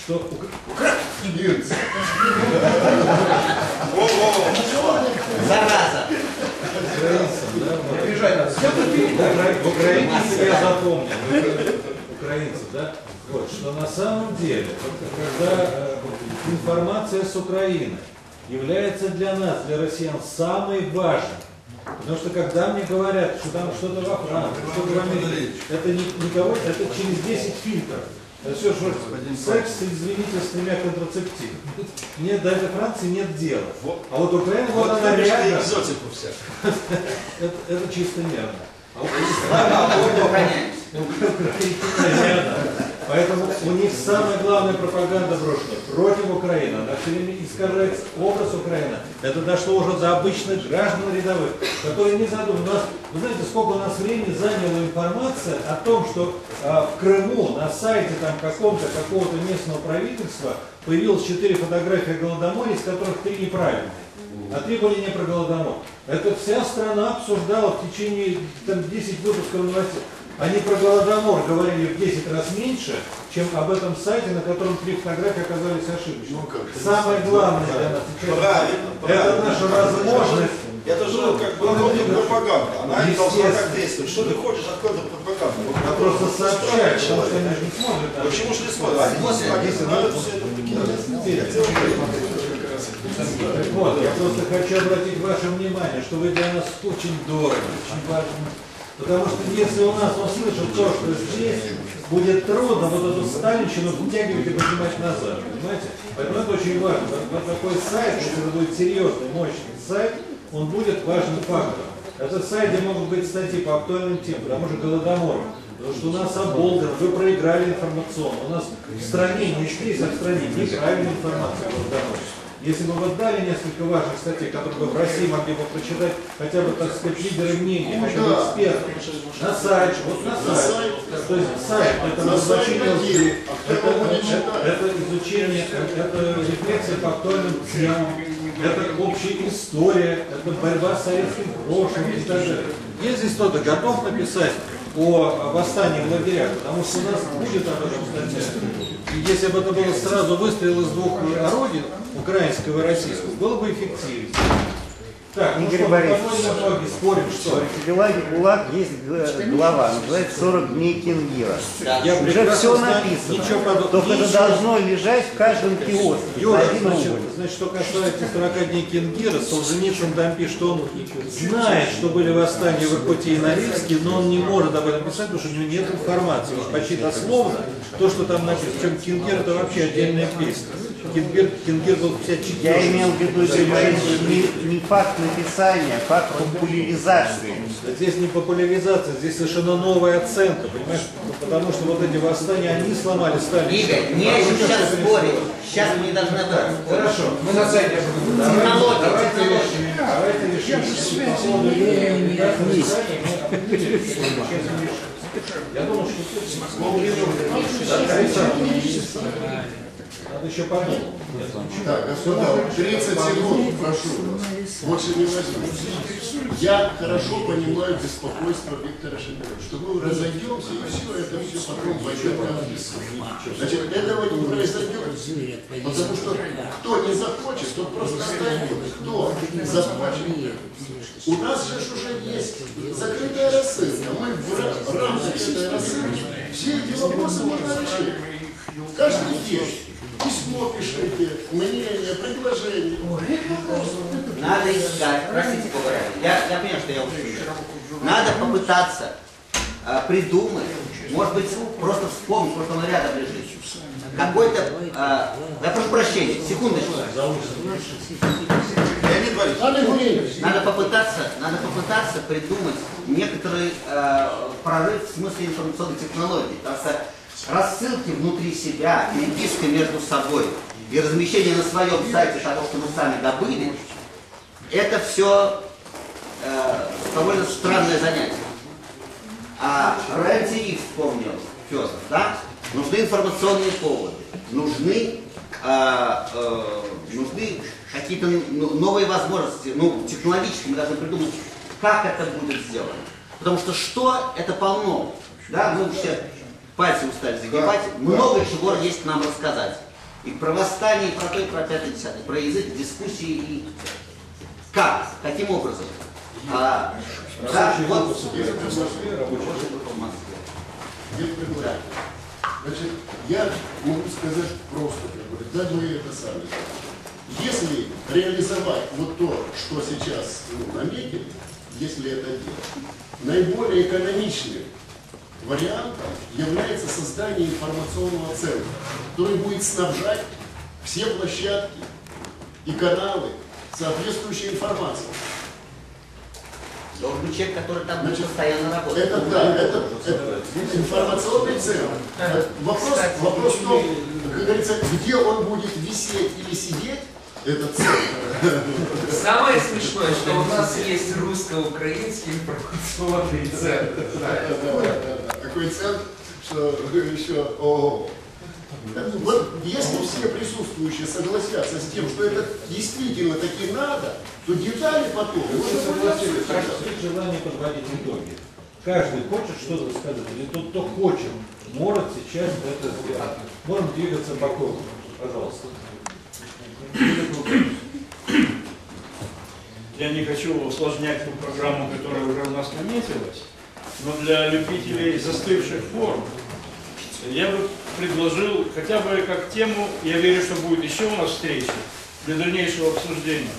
что Зараза! в Украине я запомнил, украинцы, да, вот, что на самом деле, когда информация с Украины является для нас, для россиян, самой важной. Потому что когда мне говорят, что там что-то во Франции, что-то в Америке, это никого, это через 10 фильтров. Это все, что секс, извините, с 3 контрацептивами. Нет, до этой Франции нет дела. А вот Украина, вот она реально. Это чисто нервно. Поэтому у них самая главная пропаганда брошена против Украины. Она все время искажает образ Украины. Это дошло уже до обычных граждан рядовых, которые не задумываются. Вы знаете, сколько у нас времени заняла информация о том, что в Крыму на сайте какого-то местного правительства появилось 4 фотографии Голодомора, из которых 3 неправильные. А 3 были не про Голодомор. Это вся страна обсуждала в течение 10 выпусков новостей. Они про Голодомор говорили в 10 раз меньше, чем об этом сайте, на котором 3 фотографии оказались ошибочными. Самое главное для нас сейчас это наша возможность. Это же как бы пропаганда. Она не должна так действовать. Что ты хочешь от какой-то пропаганды? А просто сообщать, потому что они же не смотрят. Почему же не смотрят? Надо все это вот, я просто хочу обратить ваше внимание, что вы для нас очень дороги, очень важны. Потому что если у нас он слышал то, что здесь, будет трудно вот эту сталинщину втягивать и поднимать назад, понимаете? Поэтому это очень важно. Вот такой сайт, если это будет серьезный, мощный сайт, он будет важным фактором. Этот сайт, где могут быть статьи по актуальным темам, потому что Голодомор. Потому что у нас оболган, вы проиграли информационно. У нас в стране, не здесь, а в стране неправильная информация о Голодоморе. Если бы вы дали несколько важных статей, которые бы в России могли бы прочитать хотя бы, так сказать, лидеры мнений, хотя бы эксперты, на сайт, вот на сайт. То есть сайт, это изучение, это изучение, это рефлексия по актуальным темам, это общая история, это борьба с советским прошлым и так далее. Есть здесь кто-то готов написать о восстании в лагерях, потому что у нас будет об этом статья. И если бы это было сразу выстрел из 2 орудий, украинского и российского, было бы эффективнее. Так, ну что, мы спорим, что? В ГУЛАГ есть глава, называется «40 дней Кингира». Я уже все написано, только это должно лежать в каждом киоске. Юра, значит, что касается 40 дней Кингира, Солженицын там пишет, что он знает, что были восстания в Иркуте и Норильске, но он не может об этом писать, потому что у него нет информации. Уж почти дословно то, что там написано. Причем Кингир это вообще отдельная песня. Кингир был 54. Я имел в виду не факт написания, а факт популяризации. Здесь не популяризация, здесь совершенно новая оценка, понимаешь? Потому что вот эти восстания, они сломали Сталин. Игорь, не о чем сейчас спорить. Сейчас мы не должны об этом спорить. Хорошо, мы на сайте давайте решим, я думал, что надо еще подумать. Так, господа, 30 секунд, прошу вас. Больше не возьму. Я хорошо понимаю беспокойство Виктора Шендеровича, что мы разойдемся, и все это все потом пойдет на адрес. Значит, этого не произойдет. Потому что кто не захочет, тот просто станет. Кто захочет. У нас же уже есть закрытая рассылка. Мы в рамках этой рассылки все эти вопросы можно решить. Каждый день. Письмо пишите, мнение, предложение. Надо искать, простите, я понимаю, что я услышал. Надо попытаться придумать, может быть, просто вспомнить, потому что он рядом лежит. Какой-то, я прошу прощения, секундочку. Надо попытаться придумать некоторый прорыв в смысле информационной технологии. Потому что рассылки внутри себя, переписка между собой и размещение на своем сайте того, что мы сами добыли, это все довольно странное занятие. А РЕН-ТВ вспомнил Федор, да? Нужны информационные поводы, нужны какие-то новые возможности, технологически мы должны придумать, как это будет сделано. Потому что это полно, да, мы все пальцы устали загибать, много чего есть нам рассказать. И про восстание, и про то, и про пятое, десятое, про язык, дискуссии и как, каким образом. Да, вот в Москве. Значит, я могу сказать просто, да вы это сами. Если реализовать вот то, что сейчас наметили, если это делать, наиболее экономичным вариантом является создание информационного центра, который будет снабжать все площадки и каналы соответствующей информацией. Должен быть человек, который там будет постоянно работать. Это да, это информационный центр. Вопрос в том, как говорится, где он будет висеть или сидеть, этот центр. Самое смешное, что у нас есть русско-украинский информационный центр. Такой центр, что еще ого. Вот если все присутствующие согласятся с тем, что это действительно таки надо, то детали потом. Нет желания подводить итоги. Каждый хочет что-то сказать. И тот, кто хочет, может сейчас это сделать. Можем двигаться по кругу. Пожалуйста. Я не хочу усложнять ту программу, которая уже у нас наметилась, но для любителей застывших форм я бы предложил хотя бы как тему, я верю, что будет еще у нас встреча для дальнейшего обсуждения.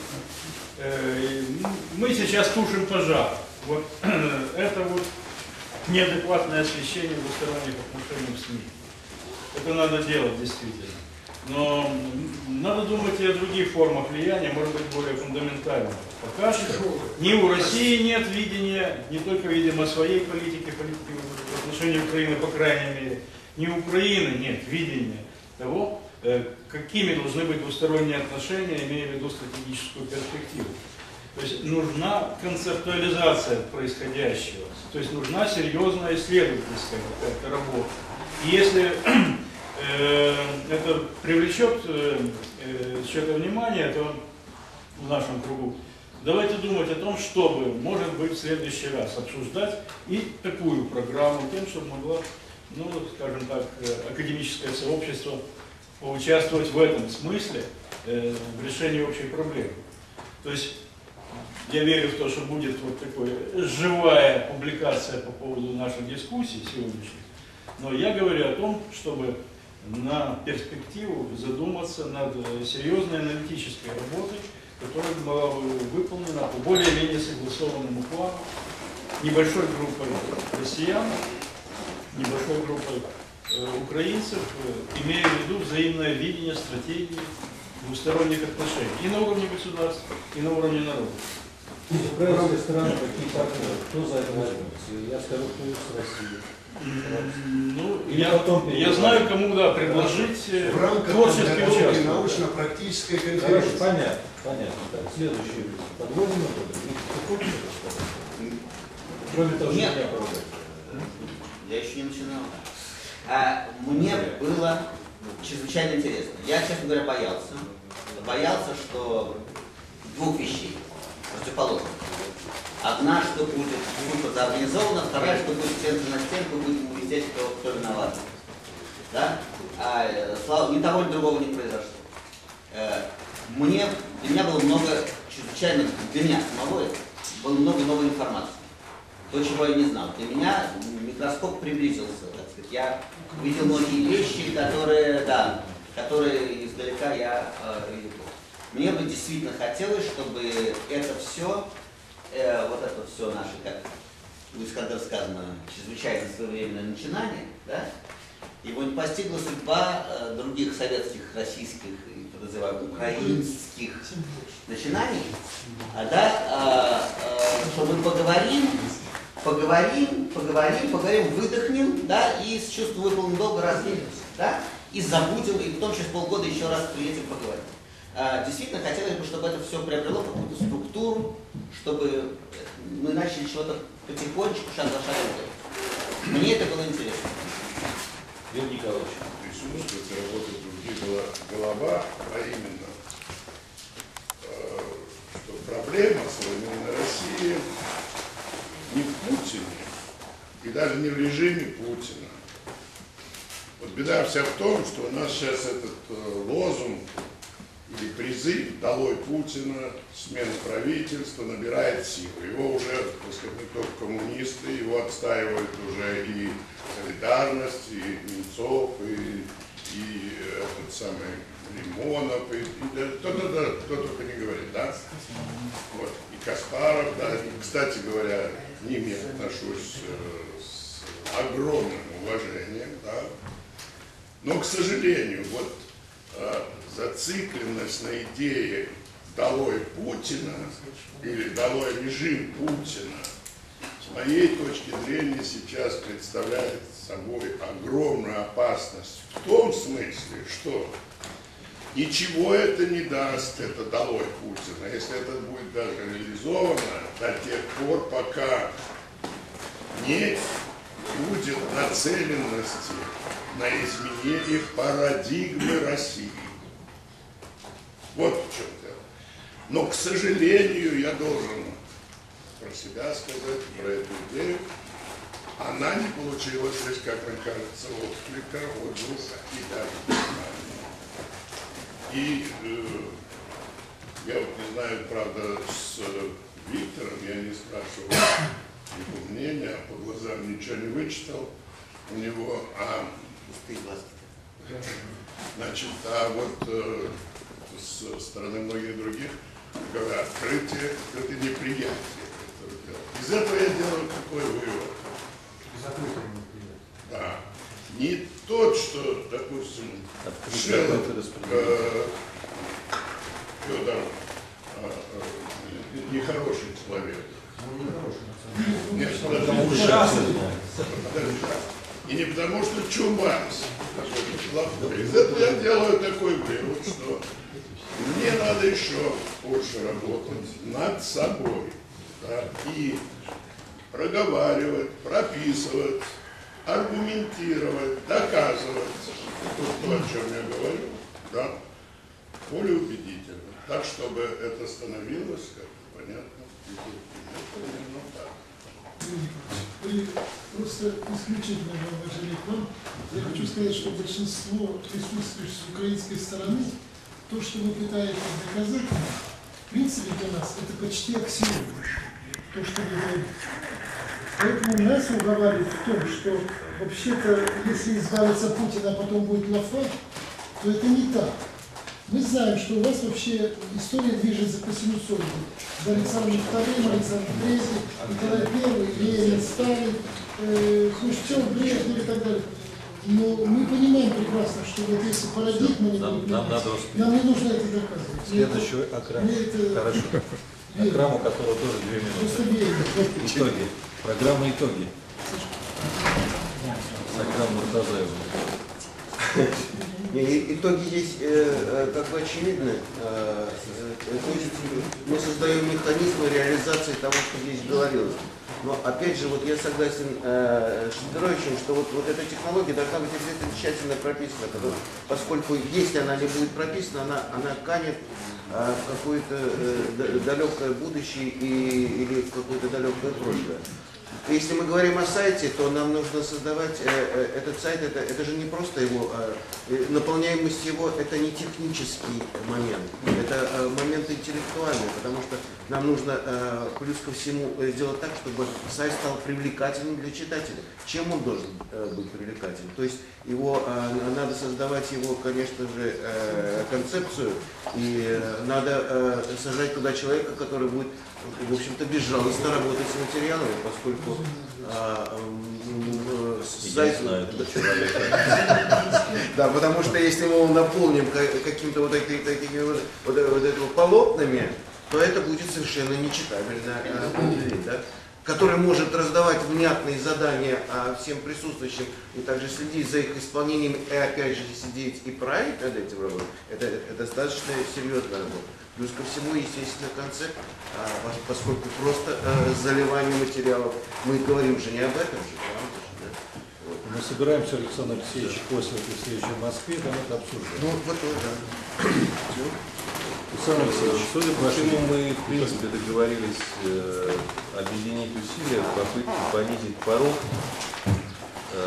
Мы сейчас тушим пожар. Вот это вот неадекватное освещение двусторонних отношений в СМИ. Это надо делать действительно. Но надо думать и о других формах влияния, может быть, более фундаментальных. Пока что ни у России нет видения, не только, видимо, своей политики в отношении Украины, по крайней мере, ни у Украины нет видения того, какими должны быть двусторонние отношения, имея в виду стратегическую перспективу. То есть нужна концептуализация происходящего, то есть нужна серьезная исследовательская какая-то работа. И если это привлечет чье-то внимание, то в нашем кругу, давайте думать о том, чтобы, может быть, в следующий раз обсуждать и такую программу, тем, чтобы могло, ну, скажем так, академическое сообщество поучаствовать в этом смысле в решении общей проблемы. То есть я верю в то, что будет вот такая живая публикация по поводу наших дискуссий сегодняшних, но я говорю о том, чтобы на перспективу задуматься над серьезной аналитической работой, которая была бы выполнена по более-менее согласованному плану небольшой группой россиян, небольшой группой украинцев, имея в виду взаимное видение стратегии двусторонних отношений и на уровне государств, и на уровне народа. Украинские страны, какие партнеры, кто за это возьмется? Я скажу, кто из России. Ну, я знаю, кому да, предложить в рамках творческий участок. научно-практической Хорошо, конференции. понятно, понятно. Так, следующий. Подводим итоги. Кроме того, что Нет. меня оправдать. Я еще не начинал. Мне было чрезвычайно интересно. Я, честно говоря, боялся, что двух вещей противоположных. Одна, что будет группа заорганизована, вторая, что будет стенка на стенку, будем висеть, кто виноват. Да? Ни того, ни другого не произошло. Для меня было много, чрезвычайно, для меня самого, было много новой информации. То, чего я не знал. Для меня микроскоп приблизился, так сказать. Я видел многие вещи, которые издалека я видел. Мне бы действительно хотелось, чтобы это все, вот это все наше, как у Искандера сказано, чрезвычайно своевременное начинание, да, его не постигла судьба других советских, российских, и, называемых, украинских начинаний, что мы поговорим, выдохнем, да, и с чувством выполненного долга разделимся, да, и забудем, и потом через полгода еще раз приедем поговорим. Действительно, хотелось бы, чтобы это все приобрело какую-то структуру, чтобы мы начали чего-то потихонечку, шаг за шагом делать. Мне это было интересно. Юрий Николаевич. Присутствует и работает другие голова, а именно, что проблема современной России не в Путине и даже не в режиме Путина. Вот беда вся в том, что у нас сейчас этот лозунг или призыв «Долой Путина», смена правительства набирает силу. Его уже, так сказать, не только коммунисты, его отстаивают уже и Солидарность, и Немцов, и этот самый Лимонов, кто только не говорит, да? Вот. И Каспаров, да. И, кстати говоря, к ним я отношусь с огромным уважением, да. Но, к сожалению, вот зацикленность на идее «долой Путина» или «долой режим Путина» с моей точки зрения сейчас представляет собой огромную опасность в том смысле, что ничего это не даст, это «долой Путина», если это будет даже реализовано до тех пор, пока не будет нацеленности на изменение парадигмы России. Вот в чем дело. Но, к сожалению, я должен про себя сказать, про эту идею, она не получила, здесь, как мне кажется, отклика, отзыва и даже внимания. И я вот не знаю, правда, с Виктором я не спрашивал его мнения, по глазам ничего не вычитал у него, значит, а вот с стороны многих других говорят, открытие, это неприятие. Из этого я делаю такой вывод. Да. Не тот, что, допустим, Федор нехороший человек. Нет, и не потому, что Чубайс плохой. Из этого я делаю такой вывод, что мне надо еще больше работать над собой, да, и проговаривать, прописывать, аргументировать, доказывать то, о чем я говорю, да, более убедительно, так, чтобы это становилось как-то понятно. Ну, так. Вы просто исключительно уважали к вам. Я хочу сказать, что большинство присутствующих с украинской стороны, то, что вы пытаетесь доказать, в принципе, для нас это почти аксиома. То, что вы говорите. Поэтому нас уговаривают в том, что вообще-то, если избавиться от Путина, а потом будет лафа, то это не так. Мы знаем, что у вас вообще история движется по синусоиде. За Александром II, Александром III, Николай I, Ленин, Сталин, Хрущев, Брежнев и так далее. Но мы понимаем прекрасно, что вот если парадигма не будет, нам не нужно это доказывать. Следующий Акрам. Хорошо. Акрам, у которого тоже 2 минуты. Итоги. Программа «Итоги». С Акрамом Муртазаевым. Итоги здесь как бы очевидны. То есть мы создаем механизмы реализации того, что здесь говорилось. Но опять же, вот я согласен с Шендеровичем, что вот эта технология должна быть обязательно тщательно прописана, поскольку если она не будет прописана, она канет в какое-то далекое будущее или в какое-то далекое прошлое. Если мы говорим о сайте, то нам нужно создавать этот сайт, это же не просто его, наполняемость его, это не технический момент, это момент интеллектуальный, потому что нам нужно плюс ко всему сделать так, чтобы сайт стал привлекательным для читателя. Чем он должен быть привлекательным? То есть его, надо создавать его, конечно же, концепцию, и надо сажать туда человека, который будет, в общем-то, безжалостно работать с материалами, поскольку сайт... Да, потому что если мы его наполним каким-то вот этими полотнами, то это будет совершенно нечитабельно, да? Который может раздавать внятные задания всем присутствующим и также следить за их исполнением, и опять же сидеть и править над этим работой, это достаточно серьезная работа. Плюс ко всему, естественно, концепт, поскольку просто заливание материалов, мы говорим же не об этом же, правда же, да? Вот. Мы собираемся, Александр Алексеевич, после этой встречи в Москве, там это обсуждаем. Ну, вот, да. Александр Алексеевич, судя по всему, мы, в принципе, договорились объединить усилия в попытке понизить порог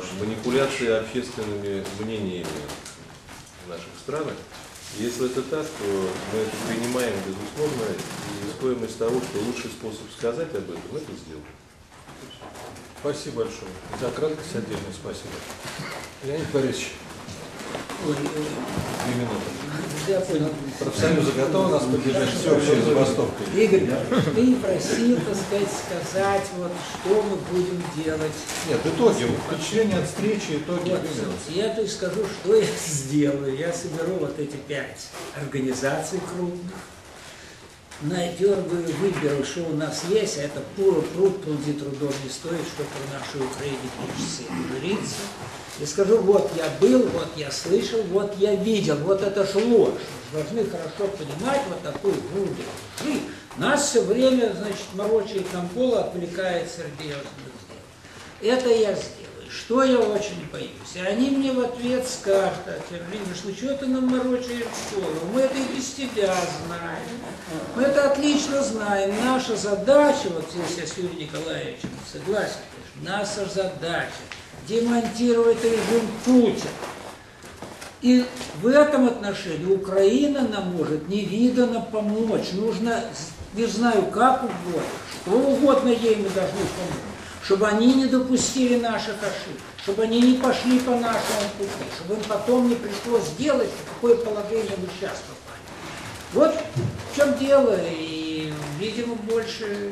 манипуляции общественными мнениями в наших странах. Если это так, то мы это принимаем безусловно и исходим из того, что лучший способ сказать об этом – это сделать. Спасибо большое. За краткость отдельное спасибо. Леонид Борисович. 2 минуты. Я понял. Профсоюзы готовы нас поддержать всеобщей забастовкой? Игорь, ты просил, так сказать, вот, что мы будем делать. Нет, итоги, впечатления от встречи, итоги. Вот, я то есть скажу, что я сделаю. Я соберу вот эти 5 организаций крупных, надергаю, выберу, что у нас есть, а это пруд трудом не стоит, что про нашу Украину хочется говориться. И скажу, вот я был, вот я слышал, вот я видел, вот это же ложь. Должны хорошо понимать вот такую груду лжи. Нас все время, значит, морочает нам пол, отвлекает серьезно. Это я сделаю. Что я очень боюсь. И они мне в ответ скажут, ну что ты нам морочаешь голову? Мы это и без тебя знаем. Мы это отлично знаем. Наша задача, вот здесь я с Юрием Николаевичем согласен, наша задача демонтировать режим Путина. И в этом отношении Украина нам может невиданно помочь. Нужно, не знаю, как угодно, что угодно ей мы должны помочь. Чтобы они не допустили наших ошибок, чтобы они не пошли по нашему пути, чтобы им потом не пришлось делать, в какое положение мы сейчас попали. Вот в чем дело, и, видимо, больше...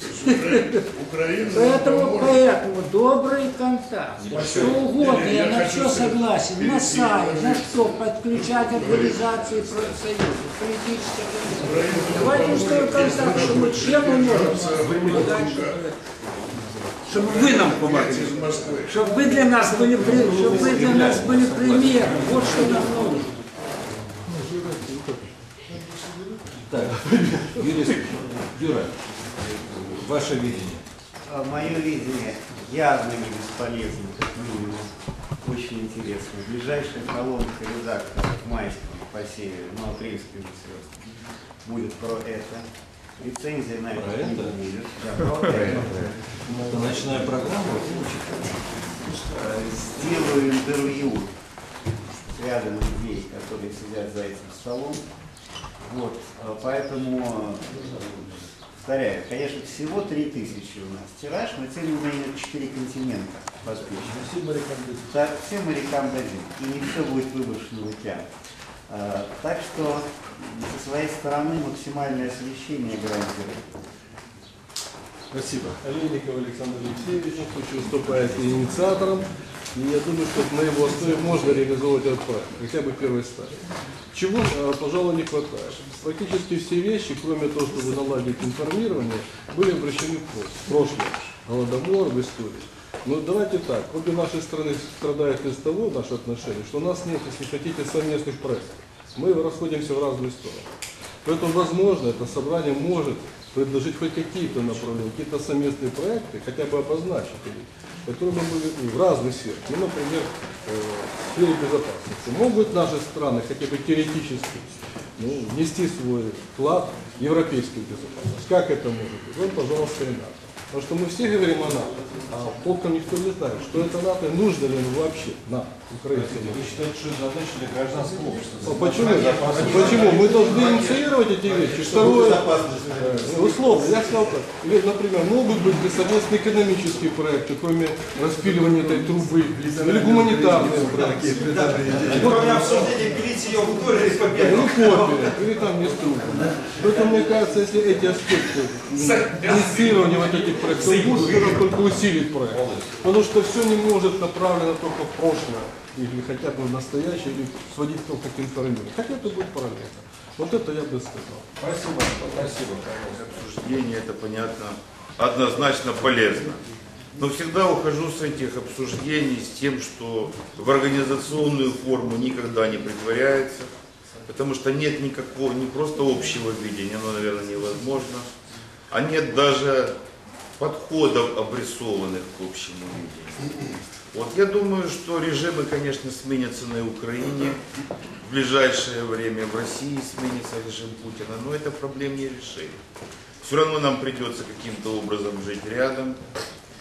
Поэтому добрый контакт, что угодно, я на все согласен, на сайт, на что, подключать организации профсоюзов, политические организации. Давайте устроим контакт, чтобы чем мы можем помогать, чтобы вы нам помогли, чтобы вы для нас были примером. Вот что нам нужно. Так, Юра, ваше видение. Мое видение явно не бесполезно, как минимум, очень интересно. Ближайшая колонка редактора к майскому по северу, на украинских звезд, будет про это. Рецензия на это не будет. Да, про это. Это ночная программа. Сделаю интервью с рядом людей, которые сидят за этим столом. Вот, поэтому, повторяю, конечно, всего 3000 у нас тираж, мы целим на 4 континента подписчиков. Всем морякам дадим, и не все будет выброшено в океан. Так что со своей стороны максимальное освещение гарантирует. Спасибо. Олейников Александр Алексеевич, хочу выступать инициатором, и я думаю, что на его основе можно реализовать этот проект, хотя бы первый стадий. Чего, пожалуй, не хватает. Практически все вещи, кроме того, чтобы наладить информирование, были обращены в прошлое. Голодомор в истории. Но давайте так, обе наши страны страдают из того, наши отношения, что у нас нет, если хотите, совместных проектов. Мы расходимся в разные стороны. Поэтому, возможно, это собрание может предложить хоть какие-то направления, какие-то совместные проекты, хотя бы обозначить их, которые бы были в разных сферах. Ну, например, в сфере безопасности. Могут наши страны хотя бы теоретически внести свой вклад в европейскую безопасность. Как это может быть? Вот, пожалуйста, и НАТО. Потому что мы все говорим о НАТО, а толком никто не знает, что это НАТО, и нужно ли оно вообще НАТО, украинцам. Вы считаете, что это задача для гражданского общества? Почему? Мы должны инициировать эти вещи. Второе, условно, я сказал так, или, например, могут быть совместные экономические проекты, кроме распиливания этой трубы, или гуманитарные проекты. Кроме обсуждения перейти ее в туре или победу. Или там не трубы. Поэтому, мне кажется, если эти аспекты инициирования вот этих проектов будут, это только усилит проект. Потому что все не может направлено только в прошлое, или хотя бы в настоящее, или сводить только к информированию. Хотя это будет параллельно. Вот это я бы сказал. Спасибо. Спасибо. Обсуждение, это понятно, однозначно полезно. Но всегда ухожу с этих обсуждений с тем, что в организационную форму никогда не притворяется, потому что нет никакого, не просто общего видения, оно, наверное, невозможно, а нет даже подходов, обрисованных к общему видению. Вот я думаю, что режимы, конечно, сменятся на Украине, в ближайшее время в России сменится режим Путина, но это проблем не решили. Все равно нам придется каким-то образом жить рядом.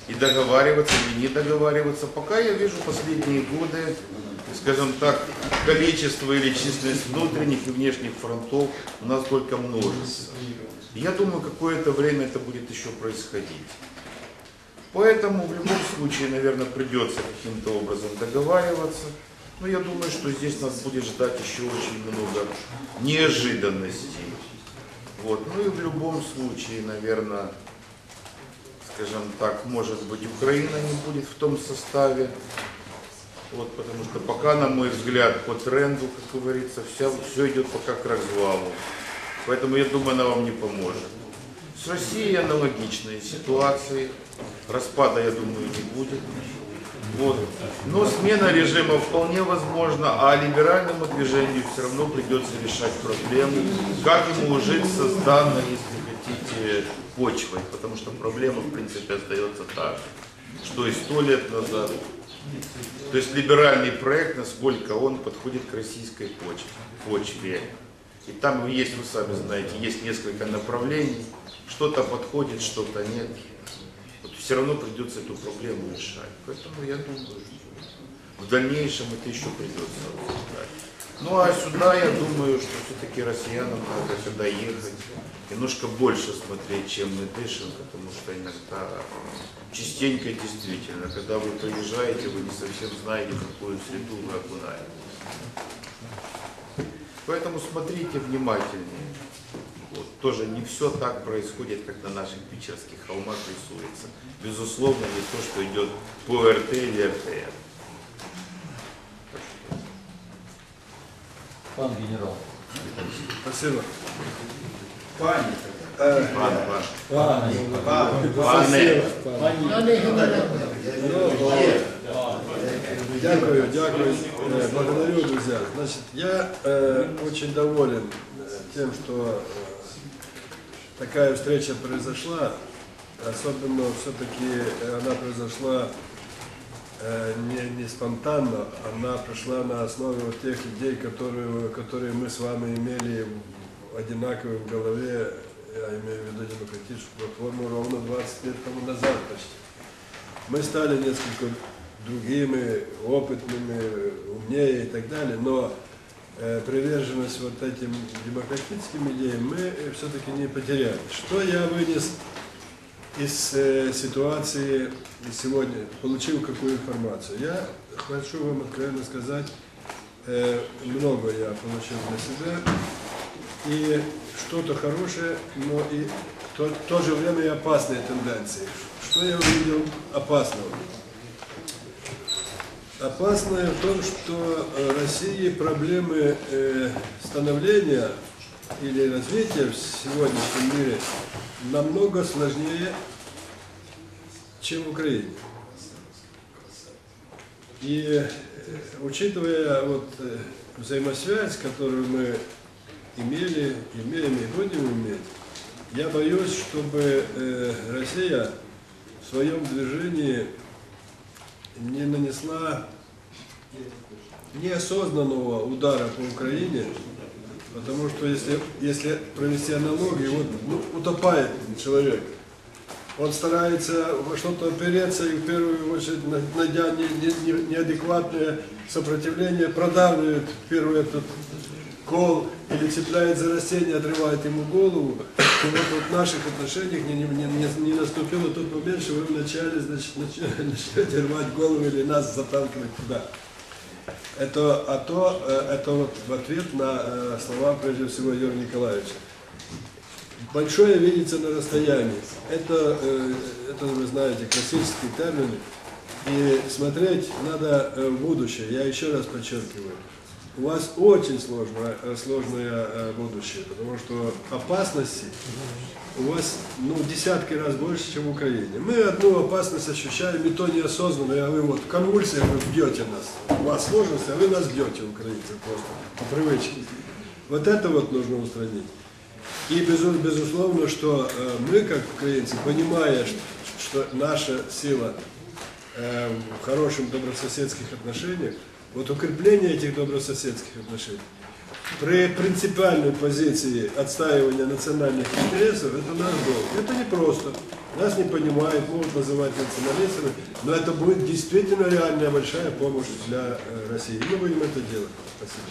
и договариваться или не договариваться. Пока я вижу последние годы, скажем так, количество или численность внутренних и внешних фронтов у нас только множится. Я думаю, какое-то время это будет еще происходить. Поэтому в любом случае, наверное, придется каким-то образом договариваться. Но я думаю, что здесь нас будет ждать еще очень много неожиданностей. Вот. Ну и в любом случае, наверное, скажем так, может быть, Украина не будет в том составе. Вот, потому что пока, на мой взгляд, по тренду, как говорится, все идет пока к развалу. Поэтому я думаю, она вам не поможет. С Россией аналогичные ситуации. Распада, я думаю, не будет. Вот. Но смена режима вполне возможна, а либеральному движению все равно придется решать проблему, как ему ужиться с данной, если хотите, почвой. Потому что проблема, в принципе, остается та же, что и 100 лет назад. То есть либеральный проект, насколько он подходит к российской почве. И там есть, вы сами знаете, есть несколько направлений. Что-то подходит, что-то нет. Вот все равно придется эту проблему решать. Поэтому я думаю, в дальнейшем это еще придется обсуждать. Ну а сюда я думаю, что все-таки россиянам надо сюда ехать, немножко больше смотреть, чем мы дышим, потому что иногда частенько действительно, когда вы приезжаете, вы не совсем знаете, в какую среду вы окунаетесь. Поэтому смотрите внимательнее. Вот. Тоже не все так происходит, как на наших питерских холмах рисуется. Безусловно, не то, что идет по РТ или РТР. Пан генерал. Спасибо. Пане. Дякую, благодарю, друзья. Значит, я очень доволен тем, что такая встреча произошла. Особенно все-таки она произошла не спонтанно, она пришла на основе вот тех идей, которые мы с вами имели одинаковые в голове. Я имею в виду демократическую платформу ровно 20 лет тому назад почти. Мы стали несколько другими, опытными, умнее и так далее, но приверженность вот этим демократическим идеям мы все-таки не потеряли. Что я вынес из ситуации сегодня, получил какую информацию? Я хочу вам откровенно сказать, много я получил для себя. И что-то хорошее, но и в то же время и опасные тенденции. Что я увидел опасного? Опасное в том, что России проблемы становления или развития в сегодняшнем мире намного сложнее, чем в Украине. И учитывая вот взаимосвязь, которую мы имеем и будем иметь, я боюсь, чтобы Россия в своем движении не нанесла неосознанного удара по Украине, потому что если провести аналогию, вот утопает человек, он старается во что-то опереться и в первую очередь, найдя неадекватное сопротивление, продавливает первый этот кол или цепляет за растение, отрывает ему голову, то вот в наших отношениях не наступил тот момент, что вы вначале начнете рвать голову или нас заталкивать туда. Это вот в ответ на слова, прежде всего, Юрия Николаевича. Большое видится на расстоянии. Это вы знаете, классические термины. И смотреть надо в будущее. Я еще раз подчеркиваю. У вас очень сложное будущее, потому что опасности у вас десятки раз больше, чем в Украине. Мы одну опасность ощущаем, и то неосознанно, а вы вот в конвульсиях вы бьете нас. У вас сложности, а вы нас бьете, украинцы, просто по привычке. Вот это вот нужно устранить. И безусловно, что мы, как украинцы, понимая, что наша сила в хороших добрососедских отношениях, вот укрепление этих добрососедских отношений, при принципиальной позиции отстаивания национальных интересов, это наш долг. Это непросто. Нас не понимают, могут называть националистами, но это будет действительно реальная большая помощь для России. Мы будем это делать. Спасибо.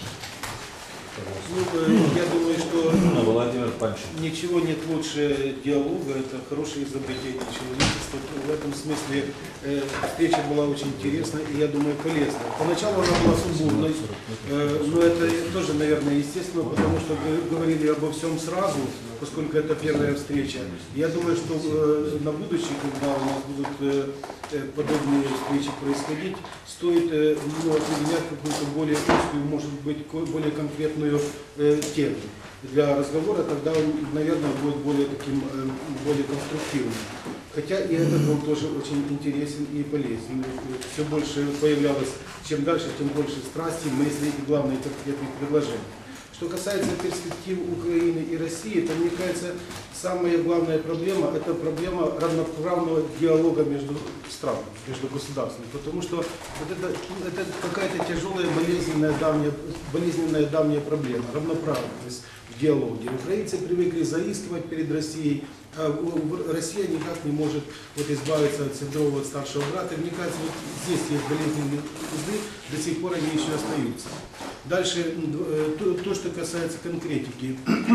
Ну, я думаю, что Владимир Панчин. ничего нет лучше диалога, это хорошее изобретение человечества. В этом смысле встреча была очень интересная и, я думаю, полезная. Поначалу она была сумбурной, но это тоже, наверное, естественно, потому что говорили обо всем сразу, поскольку это первая встреча. Я думаю, что на будущее, когда у нас будут подобные встречи происходить, стоит определять какую-то более узкую, может быть, более конкретную тему для разговора, тогда он, наверное, будет более таким, более конструктивным. Хотя и этот был тоже очень интересен и полезен. Все больше появлялось, чем дальше, тем больше страсти, мыслей и, главное, конкретных предложений. Что касается перспектив Украины и России, то, мне кажется, самая главная проблема – это проблема равноправного диалога между странами, между государствами. Потому что вот это какая-то тяжелая, болезненная давняя проблема, равноправность в диалоге. Украинцы привыкли заискивать перед Россией, а Россия никак не может избавиться от синдрома старшего брата. Мне кажется, вот здесь есть болезненные узлы, до сих пор они еще остаются. Дальше, то, что касается конкретики,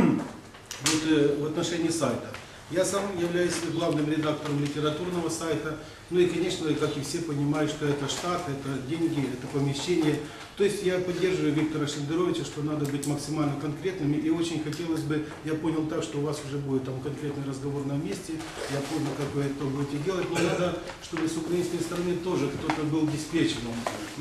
в отношении сайта. Я сам являюсь главным редактором литературного сайта, ну и, конечно, как и все понимают, что это штат, это деньги, это помещение. То есть я поддерживаю Виктора Шендеровича, что надо быть максимально конкретными, и очень хотелось бы, я понял так, что у вас уже будет там конкретный разговор на месте, я понял, как вы это будете делать, но надо, чтобы с украинской стороны тоже кто-то был диспетчером,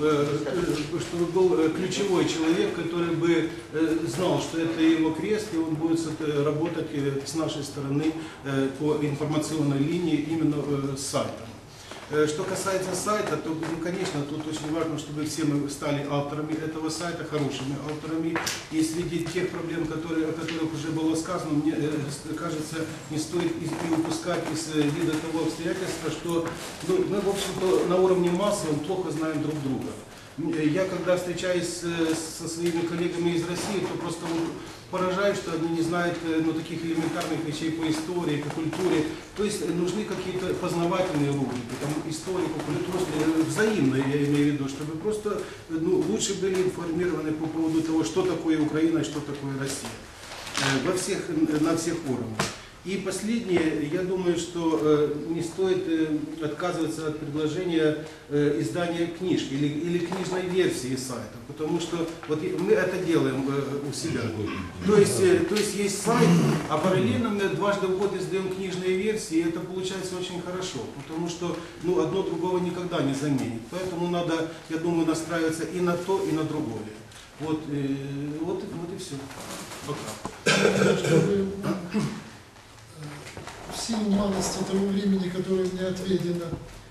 чтобы был ключевой человек, который бы знал, что это его крест, и он будет работать с нашей стороны по информационной линии именно с сайтом. Что касается сайта, то, конечно, тут очень важно, чтобы все мы стали авторами этого сайта, хорошими авторами. И среди тех проблем, о которых уже было сказано, мне кажется, не стоит и упускать из вида того обстоятельства, что мы, в общем-то, на уровне массовом плохо знаем друг друга. Я, когда встречаюсь со своими коллегами из России, то просто поражаюсь, что они не знают таких элементарных вещей по истории, по культуре. То есть нужны какие-то познавательные рубрики, там, историку, культуру, взаимно, я имею в виду, чтобы просто лучше были информированы по поводу того, что такое Украина и что такое Россия на всех уровнях. И последнее, я думаю, что не стоит отказываться от предложения издания книжки или книжной версии сайта, потому что вот мы это делаем у себя. То есть сайт, а параллельно мы дважды в год издаем книжные версии, и это получается очень хорошо, потому что одно другого никогда не заменит. Поэтому надо, я думаю, настраиваться и на то, и на другое. Вот и все. Пока. В силу малости того времени, которое мне отведено,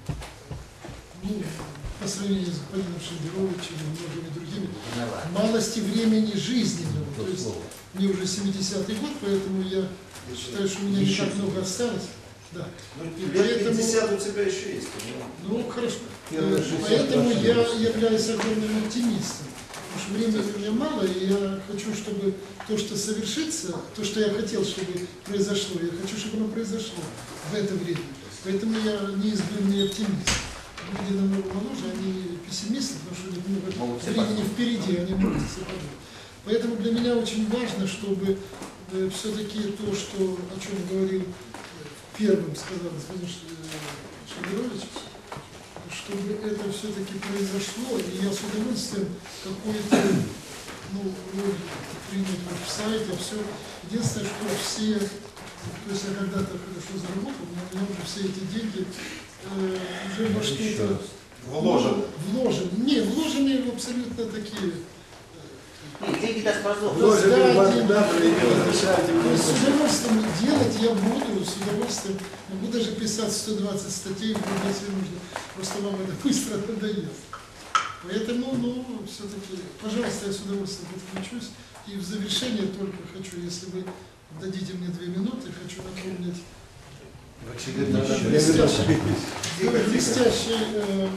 по сравнению с господином Шендеровичем и многими другими, малости времени жизненного. То есть мне уже 70-й год, поэтому я считаю, что у меня не так много осталось. Да. Поэтому 50 у тебя еще есть. Ну, хорошо. Поэтому я являюсь огромным оптимистом. Потому что времени у меня мало, и я хочу, чтобы то, что совершится, то, что я хотел, чтобы произошло, я хочу, чтобы оно произошло в это время. Поэтому я неизбежный оптимист. Люди намного моложе, они пессимисты, потому что у них много времени впереди, они могут совпадать. Поэтому для меня очень важно, чтобы все-таки то, о чем говорил первым, сказал господин Шендерович, чтобы это все-таки произошло, и я с удовольствием какой-то роль принят в сайте, все. Единственное, что все, то есть я когда-то хорошо заработал, но у меня уже все эти деньги уже во что-то вложены. Не, вложены абсолютно такие. Деньги даст прозор. То есть с удовольствием делать я буду, с удовольствием могу даже писать 120 статей, если нужно. Просто вам это быстро надоест. Поэтому, все-таки, пожалуйста, я с удовольствием подключусь. И в завершение только хочу, если вы дадите мне 2 минуты, хочу напомнить блестящий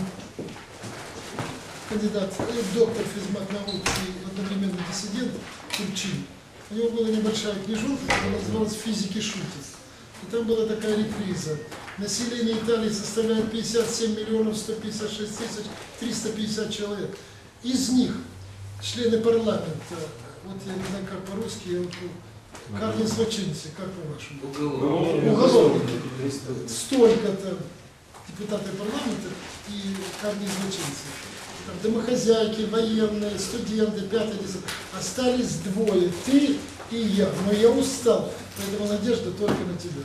кандидат, доктор физмат наук и одновременно диссидент Турчин. У него была небольшая книжонка, которая называлась «Физики шутят». И там была такая реприза. Население Италии составляет 57 миллионов 156 тысяч 350 человек. Из них члены парламента, вот я не знаю, как по-русски, я вот, карні злочинці, как по-вашему? Уголовники. Столько-то депутаты парламента и карні злочинцы. Там домохозяйки, военные, студенты, 5-10. Остались двое, ты и я. Но я устал, поэтому надежда только на тебя.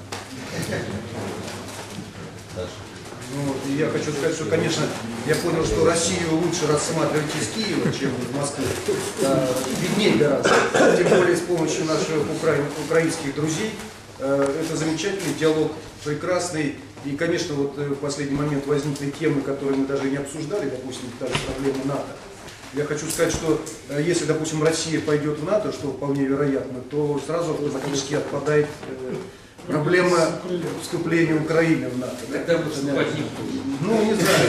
Ну, я хочу сказать, что, конечно, я понял, что Россию лучше рассматривать из Киева, чем в Москве. Виднее гораздо. Тем более с помощью наших украинских друзей. Это замечательный диалог, прекрасный. И, конечно, вот в последний момент возникли темы, которые мы даже не обсуждали, допустим, даже проблемы НАТО. Я хочу сказать, что если, допустим, Россия пойдет в НАТО, что вполне вероятно, то сразу автоматически отпадает проблема вступления Украины в НАТО. Когда вы вступать не будете? Ну, не знаю.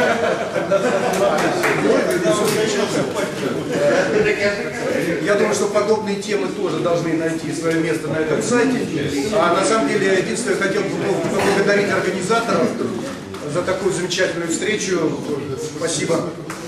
Я думаю, что подобные темы тоже должны найти свое место на этом сайте. А на самом деле, единственное, я хотел бы поблагодарить организаторов за такую замечательную встречу. Спасибо.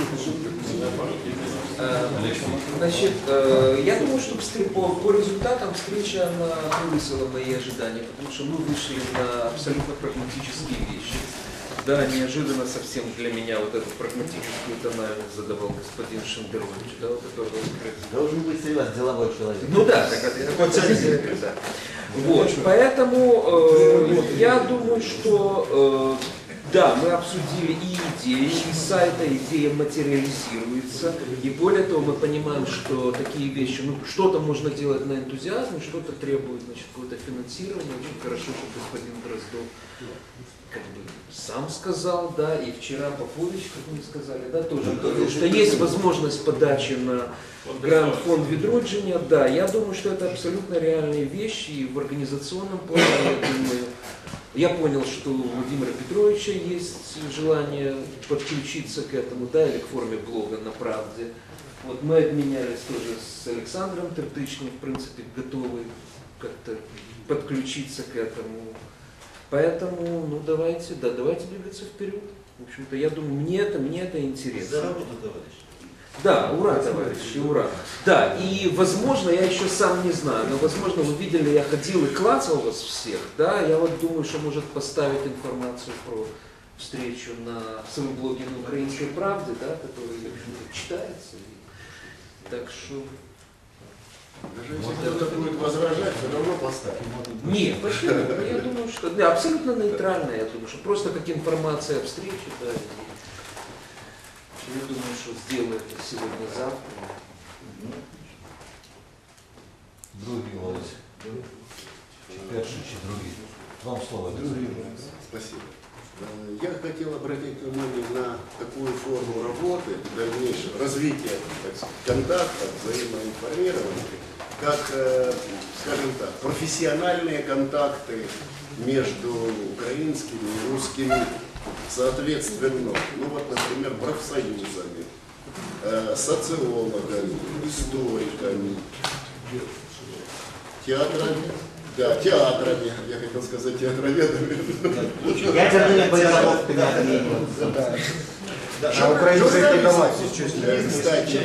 Значит, я думаю, что по результатам встреча она превысила мои ожидания, потому что мы вышли на абсолютно прагматические вещи. Да, неожиданно совсем для меня вот эту прагматическую тональность задавал господин Шендерович, да, вот который должен быть серьезно деловой человек. Ну да, так это да. Вот, поэтому я думаю, что да, мы обсудили и идеи, и сайта идея материализируется. И более того, мы понимаем, что такие вещи, ну, что-то можно делать на энтузиазме, что-то требует, значит, какое-то финансирование. Очень хорошо, что господин Дроздов как бы сам сказал, да, и вчера Попович, как мне сказали, да, тоже говорил, что есть возможность подачи на грант фонд Відродження. Да, я думаю, что это абсолютно реальные вещи, и в организационном плане, я думаю, я понял, что у Владимира Петровича есть желание подключиться к этому, да, или к форме блога на правде. Вот мы обменялись тоже с Александром Тертычным, в принципе, готовы как-то подключиться к этому. Поэтому, ну давайте двигаться вперед. В общем-то, я думаю, мне это интересно. За работу, товарищ. Да, ура, товарищи, ура. Да, и возможно, я еще сам не знаю, но возможно, вы видели, я ходил и клацал вас всех, да, я вот думаю, что может поставить информацию про встречу на своем блоге на Украинской правде, да, который, в общем-то, читается. Так что... Даже если кто-то будет возражать, все равно поставим. Нет, почему? Я думаю, что да, абсолютно нейтрально, я думаю, что просто как информация о встрече, да, я думаю, что сделаю это сегодня-завтра. Другий голос. Перший чи другий. Вам слово. Спасибо. Я хотел обратить внимание на такую форму работы, дальнейшего развития, так сказать, контактов, взаимоинформирования, как, скажем так, профессиональные контакты между украинскими и русскими, соответственно, ну вот, например, профсоюзами, социологами, историками, театрами. Да, театрами, я хотел сказать театроведами. Ядерными боеголовками. А украинцы преподаватели, кстати.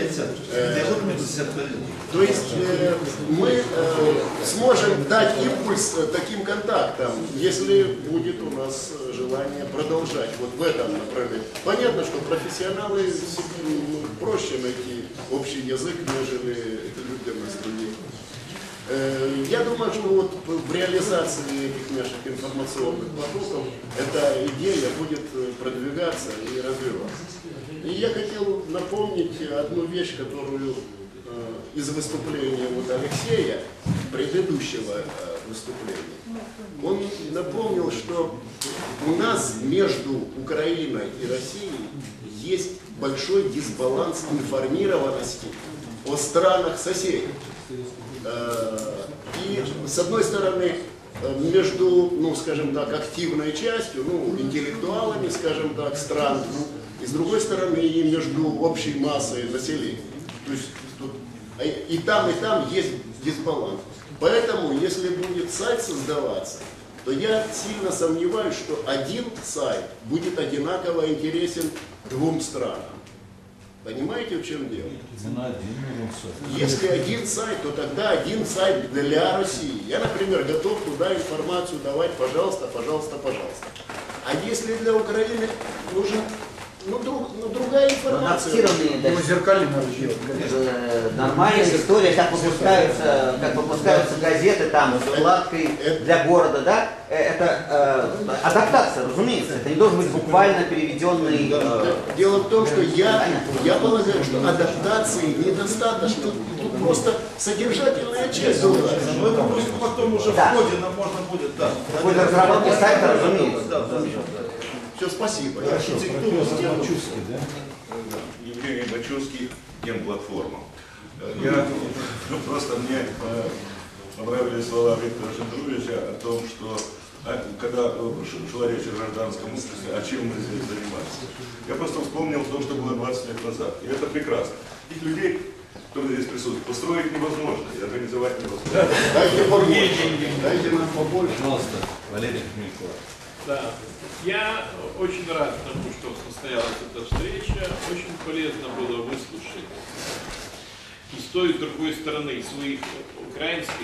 То есть мы сможем дать импульс таким контактам, если будет у нас желание продолжать вот в этом направлении. Понятно, что профессионалы проще найти общий язык, нежели людям из других. Я думаю, что вот в реализации этих наших информационных потоков эта идея будет продвигаться и развиваться. И я хотел напомнить одну вещь, которую из выступления вот Алексея, предыдущего выступления. Он напомнил, что у нас между Украиной и Россией есть большой дисбаланс информированности о странах соседей. И с одной стороны, между, ну, скажем так, активной частью, ну, интеллектуалами, скажем так, стран, и с другой стороны, и между общей массой населения. То есть тут И там есть дисбаланс. Поэтому, если будет сайт создаваться, то я сильно сомневаюсь, что один сайт будет одинаково интересен двум странам. Понимаете, в чем дело? Если один сайт, то тогда один сайт для России. Я, например, готов туда информацию давать, пожалуйста, пожалуйста, пожалуйста. А если для Украины нужен другая информация? Нормальная история, как выпускаются газеты там с вкладкой для города, да? Это адаптация, разумеется, это не должен быть буквально переведенный. Дело в том, что я полагаю, что адаптации недостаточно. Тут просто содержательная часть. Но это просто потом уже в ходе нам можно будет, да. В ходе разработки сайта, разумеется. Все, спасибо. Евгений Бачевский, Генплатформа. Я просто мне понравились слова Виктора Шендеровича о том, что когда шла речь о гражданском обществе, о чем мы здесь занимаемся. Я просто вспомнил то, что было 20 лет назад. И это прекрасно. Их людей, которые здесь присутствуют, построить невозможно и организовать невозможно. Дайте побольше. Дайте нам побольше. Пожалуйста, Валерий Хмельков. Да. Я очень рад тому, что состоялась эта встреча. Очень полезно было выслушать и с той, и с другой стороны своих украинских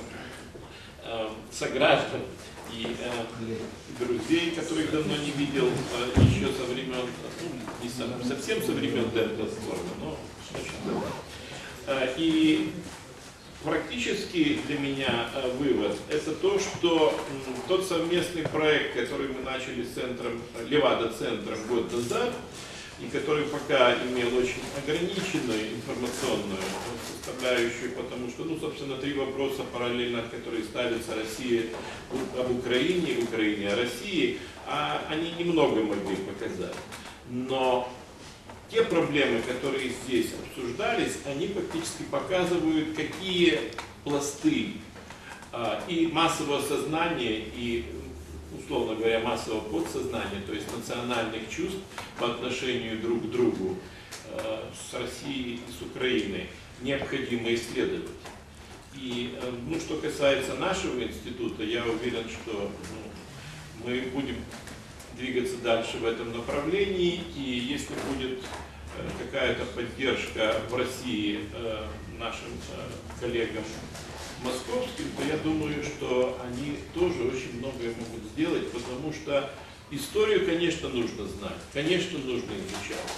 сограждан и друзей, которых давно не видел еще со времен, не совсем со времен Генплатформы, но очень давно. И практически для меня вывод — это то, что тот совместный проект, который мы начали с центром, Левада-центром год назад, и который пока имел очень ограниченную информационную составляющую, потому что, собственно, 3 вопроса параллельно, которые ставятся России об Украине, Украине о России, они немного могли показать. Но те проблемы, которые здесь обсуждались, они фактически показывают, какие пласты и массового сознания, и, условно говоря, массового подсознания, то есть национальных чувств по отношению друг к другу с Россией и с Украиной необходимо исследовать. И, что касается нашего института, я уверен, что мы будем двигаться дальше в этом направлении, и если будет какая-то поддержка в России нашим коллегам московским, то я думаю, что они тоже очень многое могут сделать, потому что историю, конечно, нужно знать, конечно, нужно изучать.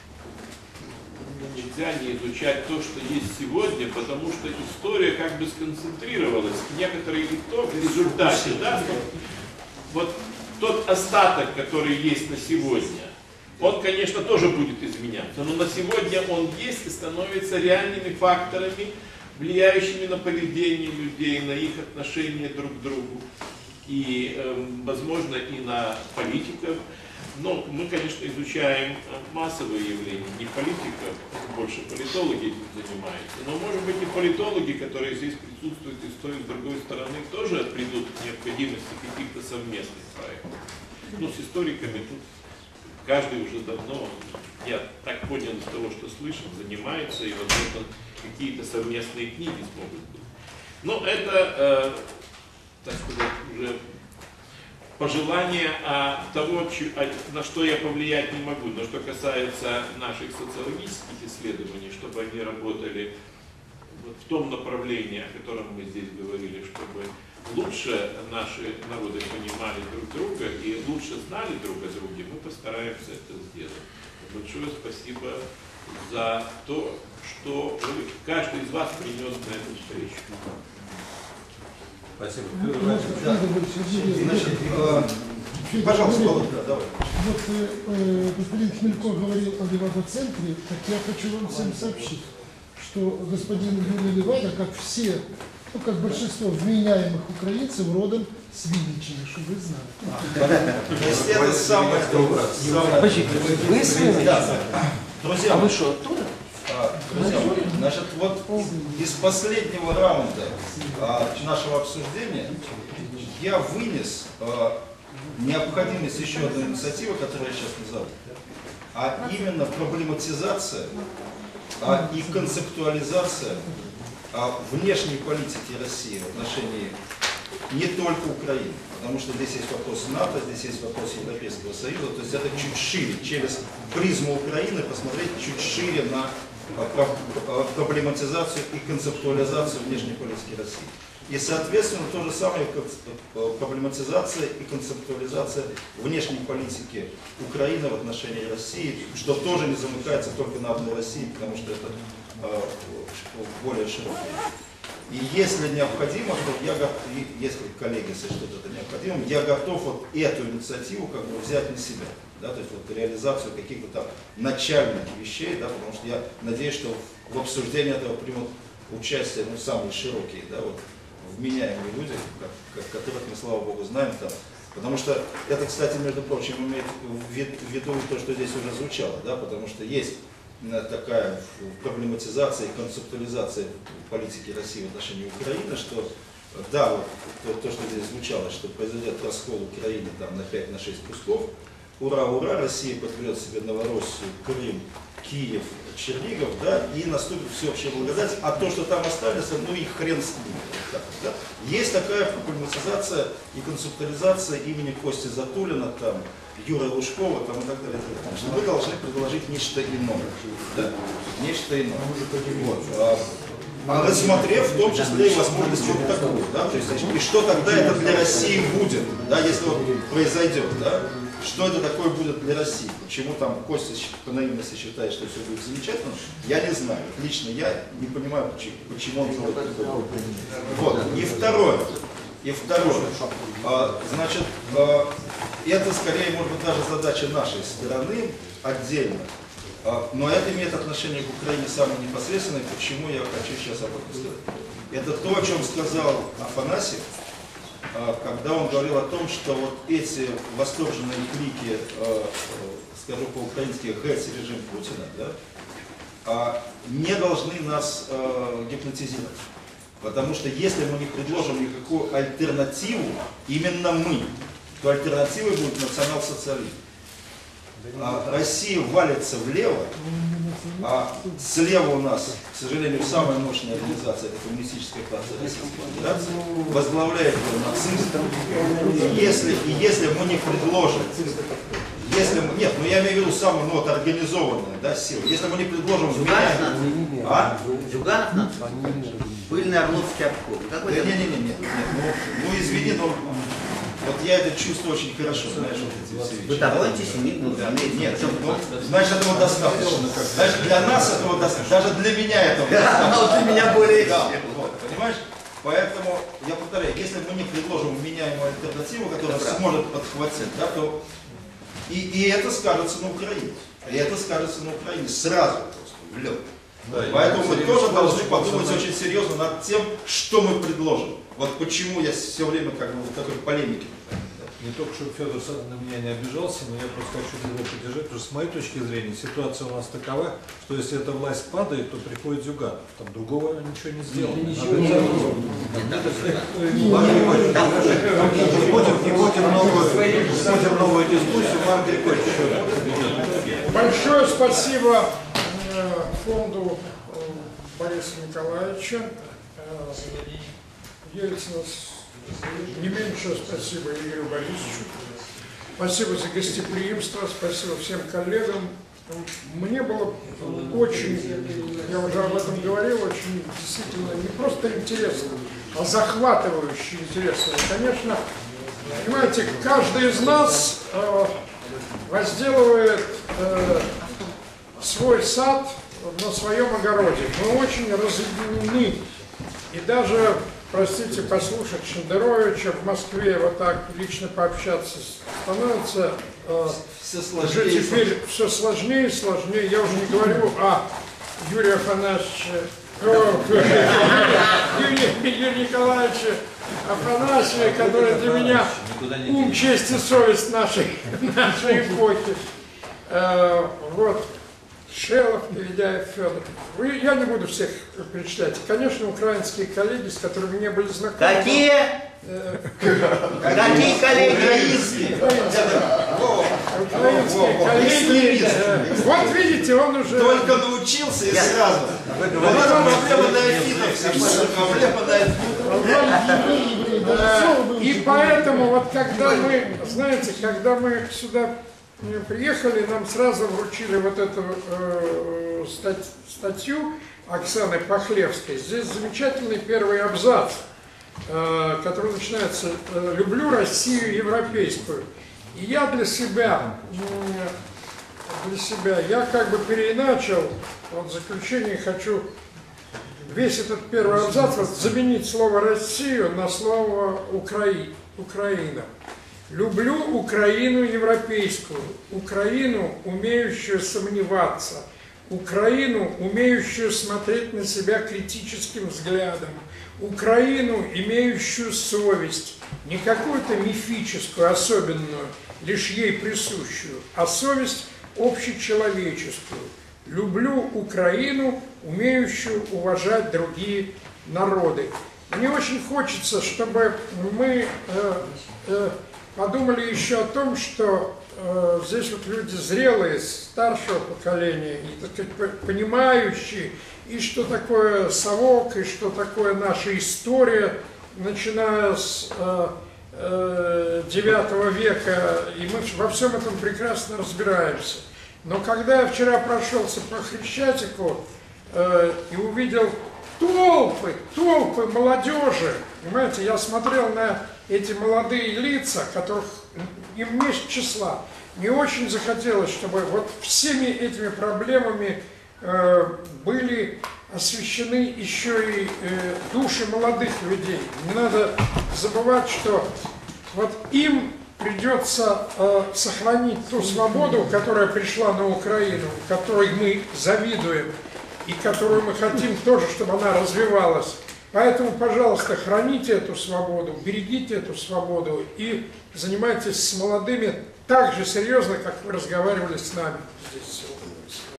Нельзя не изучать то, что есть сегодня, потому что история как бы сконцентрировалась в некоторые итоги, в результате, да? Вот тот остаток, который есть на сегодня, он, конечно, тоже будет изменяться, но на сегодня он есть и становится реальными факторами, влияющими на поведение людей, на их отношения друг к другу и, возможно, и на политиков. Но мы, конечно, изучаем массовые явления, не политиков, больше политологи этим занимаются. Но, может быть, и политологи, которые здесь присутствуют и с той, и с другой стороны, тоже придут к необходимости каких-то совместных проектов. С историками тут каждый уже давно, я так понял из того, что слышал, занимается, и, возможно, какие-то совместные книги смогут быть. Но это, так сказать, уже пожелание того, на что я повлиять не могу. Но что касается наших социологических исследований, чтобы они работали в том направлении, о котором мы здесь говорили, чтобы лучше наши народы понимали друг друга и лучше знали друг о друге, мы постараемся это сделать. Большое спасибо за то, что каждый из вас принес на эту встречу. Спасибо. Пожалуйста, давай. Вот господин Хмельков говорил о Левада-центре, так я хочу вам всем сообщить, что господин Юрий Левада, как все, как большинство вменяемых украинцев, родом с Винниччины, чтобы вы знали. Это самое... Вы с Винниччины? Друзья, вы что, оттуда? Друзья, значит, вот из последнего раунда нашего обсуждения я вынес необходимость еще одной инициативы, которую я сейчас назову, а именно проблематизация и концептуализация внешней политики России в отношении не только Украины, потому что здесь есть вопрос НАТО, здесь есть вопрос Европейского Союза, то есть это чуть шире, через призму Украины посмотреть чуть шире на проблематизацию и концептуализацию внешней политики России. И, соответственно, то же самое проблематизация и концептуализация внешней политики Украины в отношении России, что тоже не замыкается только на одной России, потому что это более широкое. И если необходимо, то я готов, если коллеги сочтут это необходимым, я готов вот эту инициативу как бы взять на себя. Да, то есть вот реализацию каких-то там начальных вещей, да, потому что я надеюсь, что в обсуждении этого примут участие самые широкие, да, вот, вменяемые люди, которых мы, слава богу, знаем там. Потому что это, кстати, между прочим, имеет в виду то, что здесь уже звучало, да, потому что есть такая проблематизация и концептуализация политики России в отношении Украины, что да, вот то, что здесь звучало, что произойдет раскол Украины там на 5-6 кусков, ура, ура, Россия подберет себе Новороссию, Крым, Киев, Чернигов, да, и наступит всеобщая благодать, а то, что там останется, ну и хрен с ним. Так, да. Есть такая проблематизация и концептуализация имени Кости Затулина, там, Юры Лужкова, там, и так далее, что вы должны предложить нечто иное. Да? Нечто иное. Вот. Рассмотрев в том числе и возможность вот такого, да, то есть, и что тогда это для России будет, да, если вот произойдет, да, что это такое будет для России, почему там Костя по наивности считает, что все будет замечательно, я не знаю, лично я не понимаю, почему он делает такое. Вот, и второе, значит, это скорее, может быть, даже задача нашей стороны отдельно. Но это имеет отношение к Украине самое непосредственное, почему я хочу сейчас об этом сказать. Это то, о чем сказал Афанасьев, когда он говорил о том, что вот эти восторженные клики, скажу по-украински, «Гэц режим Путина», да, не должны нас гипнотизировать. Потому что если мы не предложим никакую альтернативу, именно мы, то альтернативой будет национал-социализм. Россия валится влево, а слева у нас, к сожалению, самая мощная организация, это Коммунистическая партия Российской Федерации, возглавляет ее нацист. Если мы не предложим, нет, ну я имею в виду самую организованную, да, силу, если мы не предложим... Зюганов наций? Пыльный Орловский обком. Нет, ну извини, но... Вот я это чувствую очень хорошо, знаешь, вот эти все вещи. Вы того антисемит? Нет, значит, этого достаточно. Значит, для нас этого достаточно, даже для меня этого достаточно. А для меня более да, вот, понимаешь? Поэтому, я повторяю, если мы не предложим вменяемую альтернативу, которая сможет подхватить, да, то и это скажется на Украине. И это скажется на Украине сразу просто, в лед. Да, поэтому мы тоже должны подумать очень серьезно над тем, что мы предложим. Вот почему я все время как бы в такой полемике. Не только, чтобы Федор на меня не обижался, но я просто хочу его поддержать, потому что с моей точки зрения ситуация у нас такова, что если эта власть падает, то приходит Зюганов. Там другого ничего не сделано. Не будем новую дискуссию, Марк Григорьевич. Большое спасибо фонду Бориса Николаевича. Ельцину, не меньшее спасибо Игорю Борисовичу. Спасибо за гостеприимство, спасибо всем коллегам. Мне было очень, я уже об этом говорил, очень действительно не просто интересно, а захватывающе интересно. И, конечно, понимаете, каждый из нас возделывает свой сад на своем огороде. Мы очень разъединены. И даже, простите, послушать Шендеровича в Москве, вот так лично пообщаться, становится уже теперь все сложнее и сложнее. Я уже не говорю о Юрии Афанасьевиче, Юрию Николаевиче Афанасьеве, который для меня ум, честь и совесть нашей эпохи. Вот. Шелов, Передяев, Федор. Я не буду всех перечислять. Конечно, украинские коллеги, с которыми не были знакомы. Какие? Какие коллеги? украинские коллеги, вот видите, он уже... Только научился и сразу. Вот это проблема неофитов, проблема неофитов. И поэтому, вот когда мы, знаете, когда мы сюда приехали, нам сразу вручили вот эту статью Оксаны Пахлевской. Здесь замечательный первый абзац, который начинается «Люблю Россию европейскую». И я для себя, я как бы переиначил, вот в заключение хочу весь этот первый абзац заменить слово «Россию» на слово «Украина». Люблю Украину европейскую, Украину, умеющую сомневаться, Украину, умеющую смотреть на себя критическим взглядом, Украину, имеющую совесть, не какую-то мифическую, особенную, лишь ей присущую, а совесть общечеловеческую. Люблю Украину, умеющую уважать другие народы. Мне очень хочется, чтобы мы подумали еще о том, что здесь вот люди зрелые, старшего поколения, и, так сказать, понимающие, и что такое совок, и что такое наша история, начиная с IX века, и мы во всем этом прекрасно разбираемся. Но когда я вчера прошелся по Хрещатику и увидел толпы молодежи, понимаете, я смотрел на эти молодые лица, которых им нет числа. Мне очень захотелось, чтобы вот всеми этими проблемами были освещены еще и души молодых людей. Не надо забывать, что вот им придется сохранить ту свободу, которая пришла на Украину, которой мы завидуем и которую мы хотим тоже, чтобы она развивалась. Поэтому, пожалуйста, храните эту свободу, берегите эту свободу и занимайтесь с молодыми так же серьезно, как вы разговаривали с нами здесь сегодня.